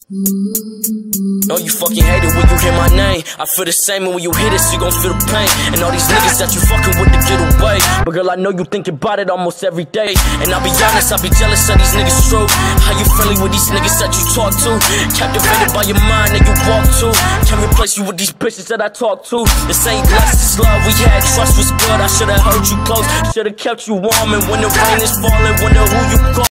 No, you fucking hate it when you hear my name. I feel the same, and when you hear this, you gon' feel the pain. And all these niggas that you fucking with to get away. But girl, I know you think about it almost every day. And I'll be honest, I'll be jealous of these niggas true. How you friendly with these niggas that you talk to? Captivated by your mind that you walk to. Can't replace you with these bitches that I talk to. This ain't lust, this love we had. Trust was good, I should've heard you close. Should've kept you warm, and when the rain is falling, wonder who you call.